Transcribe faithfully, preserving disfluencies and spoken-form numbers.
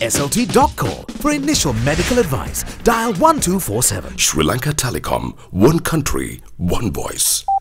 S L T Doc Call. For initial medical advice, dial one two four seven. Sri Lanka Telecom, one country, one voice.